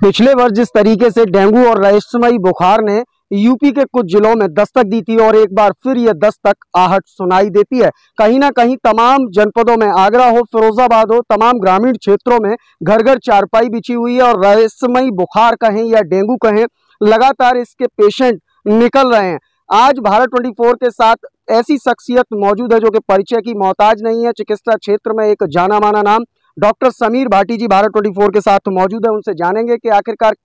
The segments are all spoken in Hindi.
पिछले वर्ष जिस तरीके से डेंगू और रहस्यमयी बुखार ने यूपी के कुछ जिलों में दस्तक दी थी और एक बार फिर यह दस्तक आहट सुनाई देती है। कहीं ना कहीं तमाम जनपदों में, आगरा हो, फिरोजाबाद हो, तमाम ग्रामीण क्षेत्रों में घर घर चारपाई बिछी हुई है और रहस्यमयी बुखार कहें या डेंगू कहें, लगातार इसके पेशेंट निकल रहे हैं। आज भारत 24 के साथ ऐसी शख्सियत मौजूद है जो कि परिचय की मोहताज नहीं है। चिकित्सा क्षेत्र में एक जाना माना नाम डॉक्टर समीर भाटी जी भारत 24 के साथ मौजूद है। उनसे जानेंगे कि आखिरकार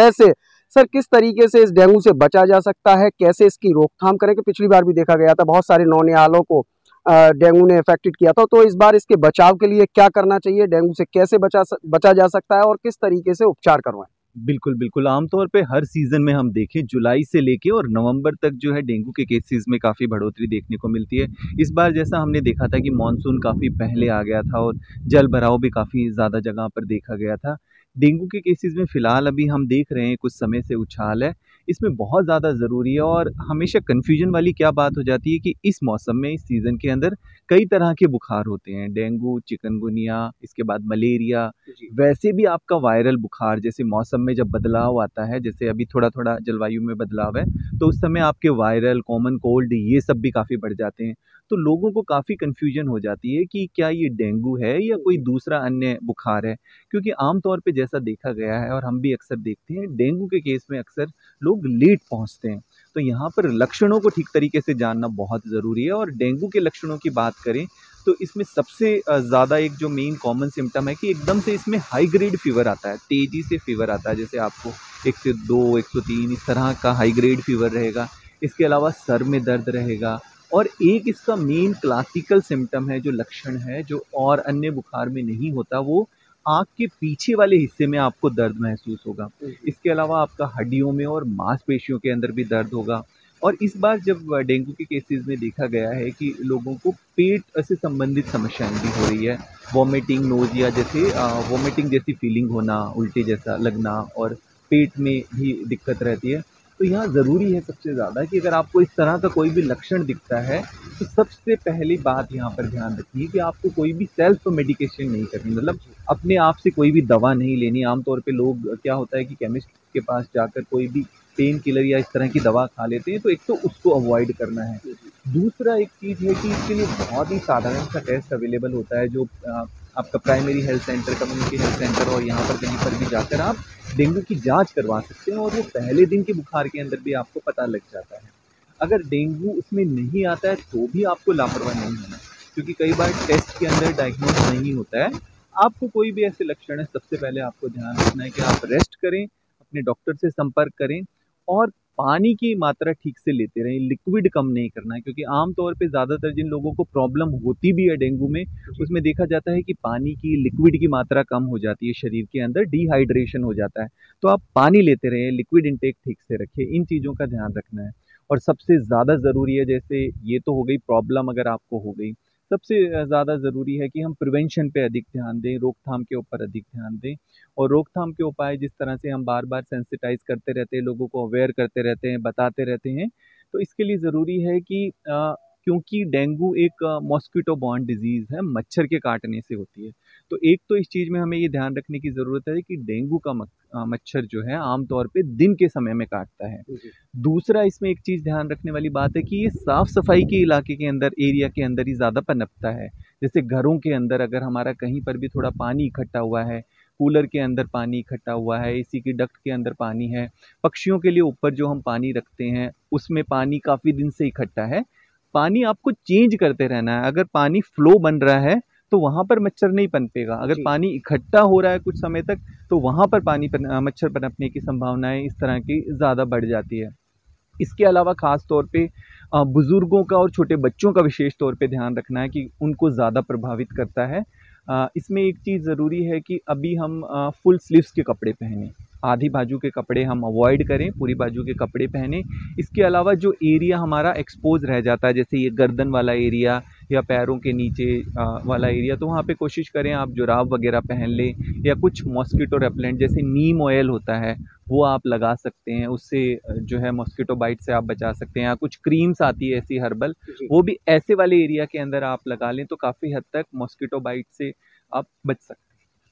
किस तरीके से इस डेंगू से बचा जा सकता है, कैसे इसकी रोकथाम करें। कि पिछली बार भी देखा गया था बहुत सारे नौनिहालों को डेंगू ने अफेक्टेड किया था, तो इस बार इसके बचाव के लिए क्या करना चाहिए, डेंगू से कैसे बचा जा सकता है और किस तरीके से उपचार करवाएं। बिल्कुल, बिल्कुल। आमतौर पे हर सीज़न में हम देखें जुलाई से लेके और नवंबर तक जो है डेंगू के केसेज़ में काफ़ी बढ़ोतरी देखने को मिलती है। इस बार जैसा हमने देखा था कि मानसून काफ़ी पहले आ गया था और जल भराव भी काफ़ी ज़्यादा जगह पर देखा गया था। डेंगू के केसेज़ में फ़िलहाल अभी हम देख रहे हैं कुछ समय से उछाल है। इसमें बहुत ज़्यादा ज़रूरी है और हमेशा कन्फ्यूजन वाली क्या बात हो जाती है कि इस मौसम में, इस सीज़न के अंदर कई तरह के बुखार होते हैं। डेंगू, चिकनगुनिया, इसके बाद मलेरिया, वैसे भी आपका वायरल बुखार जैसे मौसम में जब बदलाव आता है, जैसे अभी थोड़ा-थोड़ा जलवायु में बदलाव है, तो उस समय आपके वायरल, कॉमन कोल्ड ये सब भी काफ़ी बढ़ जाते हैं। तो लोगों को काफ़ी कन्फ्यूजन हो जाती है कि क्या ये डेंगू है या कोई दूसरा अन्य बुखार है? क्योंकि आम तौर पे जैसा देखा गया है और हम भी अक्सर देखते हैं, डेंगू के केस में अक्सर लोग लेट पहुँचते हैं। तो यहाँ पर लक्षणों को ठीक तरीके से जानना बहुत ज़रूरी है और डेंगू के लक्षणों की बात करें तो इसमें सबसे ज़्यादा एक जो मेन कॉमन सिम्पटम है कि एकदम से इसमें हाई ग्रेड फ़ीवर आता है, तेज़ी से फ़ीवर आता है। जैसे आपको 102, 103 इस तरह का हाई ग्रेड फ़ीवर रहेगा। इसके अलावा सर में दर्द रहेगा और एक इसका मेन क्लासिकल सिम्पटम है, जो लक्षण है, जो और अन्य बुखार में नहीं होता, वो आँख के पीछे वाले हिस्से में आपको दर्द महसूस होगा। इसके अलावा आपका हड्डियों में और मांसपेशियों के अंदर भी दर्द होगा। और इस बार जब डेंगू के केसेज़ में देखा गया है कि लोगों को पेट से संबंधित समस्याएँ भी हो रही है। वॉमिटिंग, नोज़िया जैसे वॉमिटिंग जैसी फीलिंग होना, उल्टी जैसा लगना और पेट में भी दिक्कत रहती है। तो यहाँ ज़रूरी है सबसे ज़्यादा कि अगर आपको इस तरह का कोई भी लक्षण दिखता है, तो सबसे पहली बात यहाँ पर ध्यान रखनी है कि आपको कोई भी सेल्फ मेडिकेशन नहीं करनी, मतलब अपने आप से कोई भी दवा नहीं लेनी। आम तौर पे लोग क्या होता है कि केमिस्ट के पास जाकर कोई भी पेन किलर या इस तरह की दवा खा लेते हैं, तो एक तो उसको अवॉइड करना है। दूसरा एक चीज़ है कि इसके लिए बहुत ही साधारण सा टेस्ट अवेलेबल होता है, जो आपका primary health centre, community health centre और यहाँ पर कहीं पर भी जाकर आप डेंगू की जांच करवा सकते हैं और वो पहले दिन के बुखार के अंदर भी आपको पता लग जाता है। अगर डेंगू उसमें नहीं आता है तो भी आपको लापरवाह नहीं होना, क्योंकि कई बार टेस्ट के अंदर डायग्नोज नहीं होता है। आपको कोई भी ऐसे लक्षण है, सबसे पहले आपको ध्यान रखना है कि आप रेस्ट करें, अपने डॉक्टर से संपर्क करें और पानी की मात्रा ठीक से लेते रहें। लिक्विड कम नहीं करना है, क्योंकि आम तौर पे ज़्यादातर जिन लोगों को प्रॉब्लम होती भी है डेंगू में, उसमें देखा जाता है कि पानी की, लिक्विड की मात्रा कम हो जाती है शरीर के अंदर, डिहाइड्रेशन हो जाता है। तो आप पानी लेते रहें, लिक्विड इंटेक ठीक से रखें, इन चीज़ों का ध्यान रखना है। और सबसे ज़्यादा ज़रूरी है, जैसे ये तो हो गई प्रॉब्लम अगर आपको हो गई, सबसे ज़्यादा ज़रूरी है कि हम प्रिवेंशन पे अधिक ध्यान दें, रोकथाम के ऊपर अधिक ध्यान दें। और रोकथाम के उपाय जिस तरह से हम बार-बार सेंसिटाइज़ करते रहते हैं, लोगों को अवेयर करते रहते हैं, बताते रहते हैं, तो इसके लिए ज़रूरी है कि क्योंकि डेंगू एक मॉस्किटो बॉर्न डिज़ीज़ है, मच्छर के काटने से होती है। तो एक तो इस चीज़ में हमें ये ध्यान रखने की ज़रूरत है कि डेंगू का मच्छर जो है आम तौर पे दिन के समय में काटता है। दूसरा इसमें एक चीज़ ध्यान रखने वाली बात है कि ये साफ़-सफ़ाई के इलाके के अंदर, एरिया के अंदर ही ज़्यादा पनपता है। जैसे घरों के अंदर अगर हमारा कहीं पर भी थोड़ा पानी इकट्ठा हुआ है, कूलर के अंदर पानी इकट्ठा हुआ है, एसी की डक्ट के अंदर पानी है, पक्षियों के लिए ऊपर जो हम पानी रखते हैं, उसमें पानी काफ़ी दिन से इकट्ठा है। पानी आपको चेंज करते रहना है। अगर पानी फ्लो बन रहा है, तो वहाँ पर मच्छर नहीं पनपेगा। अगर पानी इकट्ठा हो रहा है कुछ समय तक, तो वहाँ पर मच्छर पनपने की संभावनाएँ इस तरह की ज़्यादा बढ़ जाती है। इसके अलावा ख़ास तौर पे बुज़ुर्गों का और छोटे बच्चों का विशेष तौर पे ध्यान रखना है कि उनको ज़्यादा प्रभावित करता है। इसमें एक चीज़ ज़रूरी है कि अभी हम फुल स्लीव्स के कपड़े पहनें, आधी बाजू के कपड़े हम अवॉइड करें, पूरी बाजू के कपड़े पहनें। इसके अलावा जो एरिया हमारा एक्सपोज़ रह जाता है, जैसे ये गर्दन वाला एरिया या पैरों के नीचे वाला एरिया, तो वहाँ पे कोशिश करें आप जुराब वगैरह पहन लें या कुछ मॉस्किटो रेपेलेंट जैसे नीम ऑयल होता है, वो आप लगा सकते हैं। उससे जो है मॉस्किटो बाइट से आप बचा सकते हैं, या कुछ क्रीम्स आती है ऐसी हर्बल, वो भी ऐसे वाले एरिया के अंदर आप लगा लें, तो काफ़ी हद तक मॉस्किटो बाइट से आप बच सकते हैं।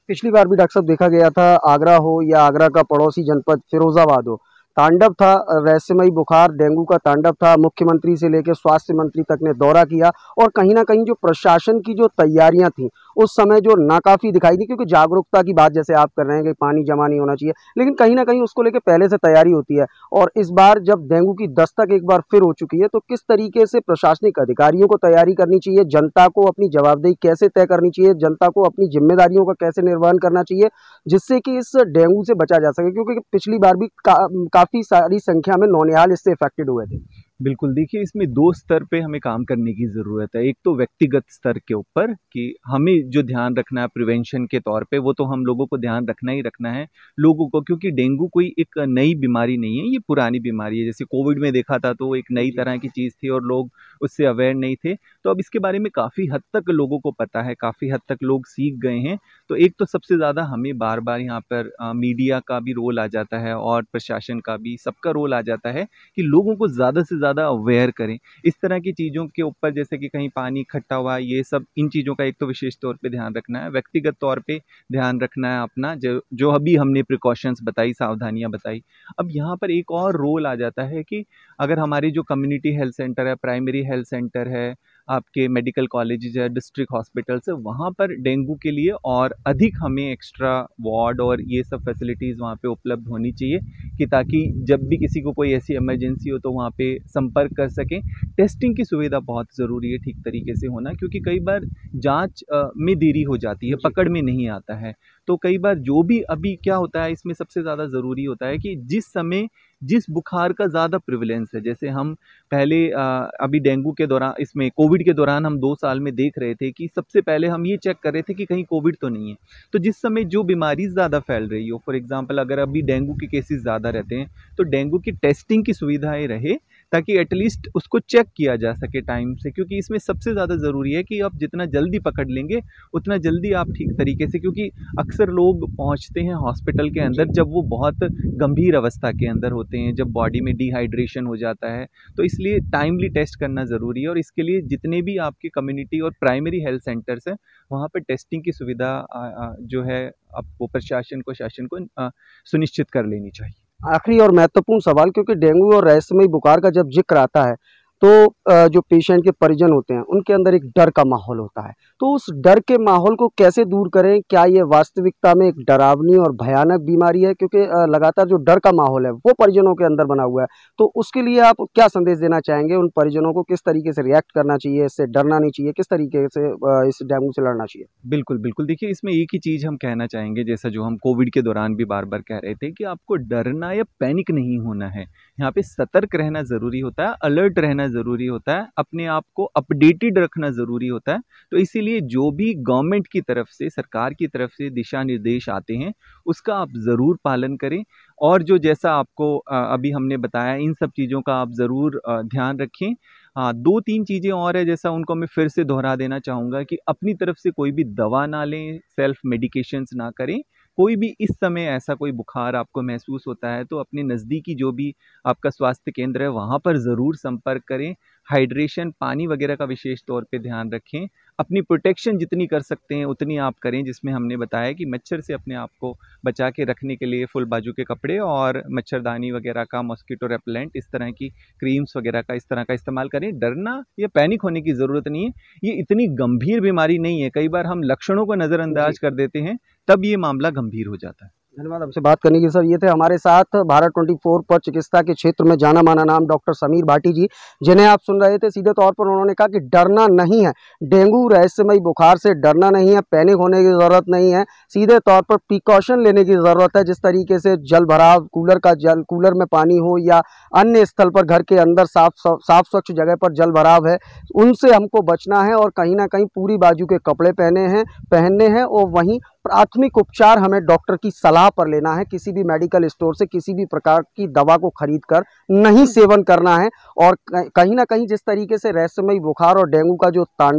पिछली बार भी डॉक्टर साहब देखा गया था, आगरा हो या आगरा का पड़ोसी जनपद फिरोजाबाद हो, तांडव था, रहस्यमयी बुखार डेंगू का तांडव था। मुख्यमंत्री से लेकर स्वास्थ्य मंत्री तक ने दौरा किया और कहीं ना कहीं जो प्रशासन की जो तैयारियां थी उस समय जो नाकाफी दिखाई दी, क्योंकि जागरूकता की बात जैसे आप कर रहे हैं कि पानी जमा नहीं होना चाहिए, लेकिन कहीं ना कहीं उसको लेकर पहले से तैयारी होती है। और इस बार जब डेंगू की दस्तक एक बार फिर हो चुकी है, तो किस तरीके से प्रशासनिक अधिकारियों को तैयारी करनी चाहिए, जनता को अपनी जवाबदेही कैसे तय करनी चाहिए, जनता को अपनी जिम्मेदारियों का कैसे निर्वहन करना चाहिए, जिससे कि इस डेंगू से बचा जा सके, क्योंकि पिछली बार भी काफी सारी संख्या में नौनिहाल इससे इफेक्टेड हुए थे। बिल्कुल, देखिए इसमें 2 स्तर पे हमें काम करने की ज़रूरत है। एक तो व्यक्तिगत स्तर के ऊपर कि हमें जो ध्यान रखना है प्रिवेंशन के तौर पे, वो तो हम लोगों को ध्यान रखना ही रखना है लोगों को, क्योंकि डेंगू कोई एक नई बीमारी नहीं है, ये पुरानी बीमारी है। जैसे कोविड में देखा था तो एक नई तरह की चीज़ थी और लोग उससे अवेयर नहीं थे। तो अब इसके बारे में काफ़ी हद तक लोगों को पता है, काफ़ी हद तक लोग सीख गए हैं। तो एक तो सबसे ज़्यादा हमें बार-बार यहाँ पर मीडिया का भी रोल आ जाता है और प्रशासन का भी, सबका रोल आ जाता है कि लोगों को ज़्यादा से ज़्यादा अवेयर करें इस तरह की चीज़ों के ऊपर, जैसे कि कहीं पानी इकट्ठा हुआ, ये सब इन चीज़ों का एक तो विशेष तौर पे ध्यान रखना है, व्यक्तिगत तौर पे ध्यान रखना है अपना, जो जो अभी हमने प्रिकॉशंस बताई, सावधानियां बताई। अब यहाँ पर एक और रोल आ जाता है कि अगर हमारी जो कम्युनिटी हेल्थ सेंटर है, प्राइमरी हेल्थ सेंटर है, आपके मेडिकल कॉलेजेस है, डिस्ट्रिक्ट हॉस्पिटल्स है, वहाँ पर डेंगू के लिए और अधिक हमें एक्स्ट्रा वार्ड और ये सब फैसिलिटीज़ वहाँ पे उपलब्ध होनी चाहिए, कि ताकि जब भी किसी को कोई ऐसी इमरजेंसी हो तो वहाँ पे संपर्क कर सकें। टेस्टिंग की सुविधा बहुत ज़रूरी है ठीक तरीके से होना, क्योंकि कई बार जांच में देरी हो जाती है, पकड़ में नहीं आता है। तो कई बार जो भी अभी क्या होता है, इसमें सबसे ज़्यादा ज़रूरी होता है कि जिस समय जिस बुखार का ज़्यादा प्रिविलेंस है, जैसे हम पहले अभी डेंगू के दौरान, इसमें कोविड के दौरान हम 2 साल में देख रहे थे कि सबसे पहले हम ये चेक कर रहे थे कि कहीं कोविड तो नहीं है। तो जिस समय जो बीमारी ज़्यादा फैल रही हो, फॉर एग्जांपल अगर अभी डेंगू के केसेस ज़्यादा रहते हैं, तो डेंगू की टेस्टिंग की सुविधाएं रहे, ताकि एटलीस्ट उसको चेक किया जा सके टाइम से, क्योंकि इसमें सबसे ज़्यादा ज़रूरी है कि आप जितना जल्दी पकड़ लेंगे उतना जल्दी आप ठीक तरीके से, क्योंकि अक्सर लोग पहुंचते हैं हॉस्पिटल के अंदर जब वो बहुत गंभीर अवस्था के अंदर होते हैं, जब बॉडी में डिहाइड्रेशन हो जाता है। तो इसलिए टाइमली टेस्ट करना ज़रूरी है, और इसके लिए जितने भी आपके कम्युनिटी और प्राइमरी हेल्थ सेंटर्स हैं, वहाँ पर टेस्टिंग की सुविधा जो है आपको प्रशासन को, शासन को सुनिश्चित कर लेनी चाहिए। आखिरी और महत्वपूर्ण सवाल, क्योंकि डेंगू और रहस्यमयी बुखार का जब जिक्र आता है तो जो पेशेंट के परिजन होते हैं उनके अंदर एक डर का माहौल होता है, तो उस डर के माहौल को कैसे दूर करें? क्या ये वास्तविकता में एक डरावनी और भयानक बीमारी है? क्योंकि लगातार जो डर का माहौल है वो परिजनों के अंदर बना हुआ है, तो उसके लिए आप क्या संदेश देना चाहेंगे? उन परिजनों को किस तरीके से रिएक्ट करना चाहिए, इससे डरना नहीं चाहिए, किस तरीके से इस डेंगू से लड़ना चाहिए? बिल्कुल, बिल्कुल। देखिए, इसमें एक ही चीज़ हम कहना चाहेंगे, जैसा जो हम कोविड के दौरान भी बार-बार कह रहे थे, कि आपको डरना या पैनिक नहीं होना है। यहाँ पे सतर्क रहना ज़रूरी होता है, अलर्ट रहना ज़रूरी होता है, अपने आप को अपडेटेड रखना ज़रूरी होता है। तो इसीलिए जो भी गवर्नमेंट की तरफ से, सरकार की तरफ से दिशा निर्देश आते हैं, उसका आप ज़रूर पालन करें, और जो जैसा आपको अभी हमने बताया, इन सब चीज़ों का आप ज़रूर ध्यान रखें। हाँ, 2-3 चीज़ें और है, जैसा उनको मैं फिर से दोहरा देना चाहूँगा कि अपनी तरफ से कोई भी दवा ना लें, सेल्फ मेडिकेशंस ना करें। कोई भी इस समय ऐसा कोई बुखार आपको महसूस होता है, तो अपने नज़दीकी जो भी आपका स्वास्थ्य केंद्र है, वहाँ पर ज़रूर संपर्क करें। हाइड्रेशन, पानी वगैरह का विशेष तौर पे ध्यान रखें। अपनी प्रोटेक्शन जितनी कर सकते हैं उतनी आप करें, जिसमें हमने बताया कि मच्छर से अपने आप को बचा के रखने के लिए फुल बाजू के कपड़े और मच्छरदानी वगैरह का, मॉस्किटो रेपेलेंट, इस तरह की क्रीम्स वगैरह का, इस तरह का इस्तेमाल करें। डरना या पैनिक होने की ज़रूरत नहीं है, ये इतनी गंभीर बीमारी नहीं है। कई बार हम लक्षणों को नज़रअंदाज कर देते हैं, तब ये मामला गंभीर हो जाता है। धन्यवाद आपसे बात करने के। सर, ये थे हमारे साथ भारत 24 पर चिकित्सा के क्षेत्र में जाना माना नाम डॉक्टर समीर भाटी जी, जिन्हें आप सुन रहे थे। सीधे तौर पर उन्होंने कहा कि डरना नहीं है, डेंगू रहस्यमयी बुखार से डरना नहीं है, पैनिक होने की ज़रूरत नहीं है, सीधे तौर पर प्रिकॉशन लेने की ज़रूरत है। जिस तरीके से जल भराव, कूलर में पानी हो या अन्य स्थल पर घर के अंदर साफ स्वच्छ जगह पर जल भराव है, उनसे हमको बचना है, और कहीं ना कहीं पूरी बाजू के कपड़े पहनने हैं, और वहीं प्राथमिक उपचार हमें डॉक्टर की सलाह पर लेना है। किसी भी मेडिकल स्टोर से किसी भी प्रकार की दवा को खरीद कर नहीं सेवन करना है। और कहीं ना कहीं जिस तरीके से रहस्यमयी बुखार और डेंगू का जो तांडव है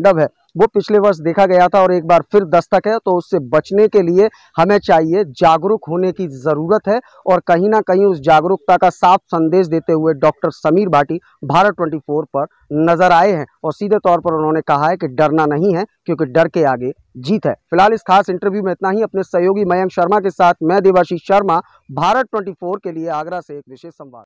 वो पिछले वर्ष देखा गया था और एक बार फिर दस्तक है। तो उससे बचने के लिए हमें चाहिए, जागरूक होने की ज़रूरत है। और कहीं ना कहीं उस जागरूकता का साफ संदेश देते हुए डॉक्टर समीर भाटी भारत 24 पर नजर आए हैं और सीधे तौर पर उन्होंने कहा है कि डरना नहीं है, क्योंकि डर के आगे जीत है। फिलहाल इस खास इंटरव्यू में इतना ही। अपने सहयोगी मयंक शर्मा के साथ मैं देवाशीष शर्मा, भारत 24 के लिए आगरा से एक विशेष संवाद।